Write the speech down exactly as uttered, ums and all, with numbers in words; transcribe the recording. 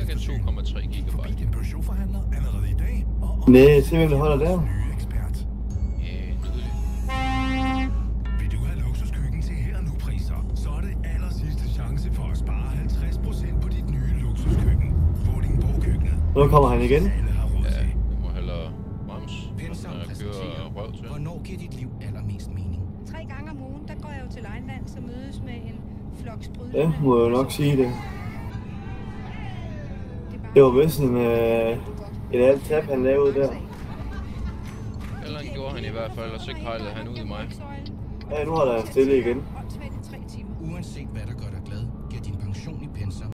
cirka to komma tre gigabyte. Nej, se hvem der holder der. Ja, nydeligt. Vil du have luksuskøkken til her nu priser, så er det aller sidste chance for at spare halvtreds procent på dit nye luksuskøkken. Vordingborg Køkkenet. Nu kommer han igen. Ja, jeg må hellere brems, når jeg kører røv til. Hvornår giver dit liv allermest mening? Tre gange om ugen, der går jeg jo til Lejnland, så mødes med en flok sprudlende. Ja, må jeg jo nok sige det. Det var vist en, øh, et alt tab, han lavede der. Eller han gjorde han i hvert fald, og så kejlede han ud i mig. Ja, nu holder han stille igen. Uanset hvad der gør dig glad, giver din pension i Pensa